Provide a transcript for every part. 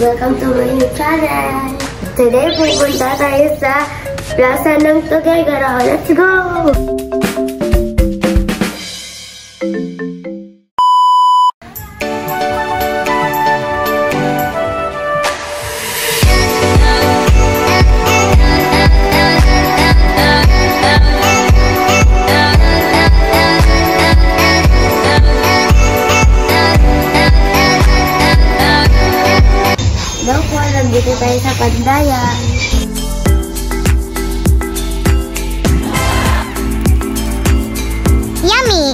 Welcome to my new channel! Today, pupunta tayo sa Plaza ng Tuguegarao. Let's go! Dito tayo sa Pandayan. Yummy!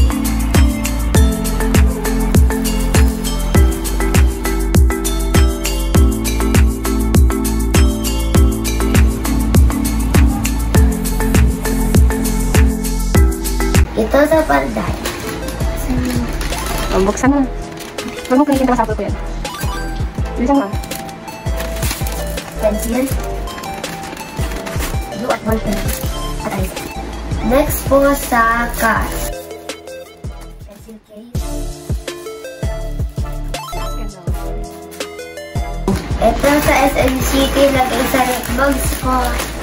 Ito sa Pandayan. Buksan mo. Huwag mo kinikin sa ko yan. Bilisan mo. Pencil. Do at one thing. Next po sa cash. Pencil case. Ito sa SM City, lagay sa red bags ko.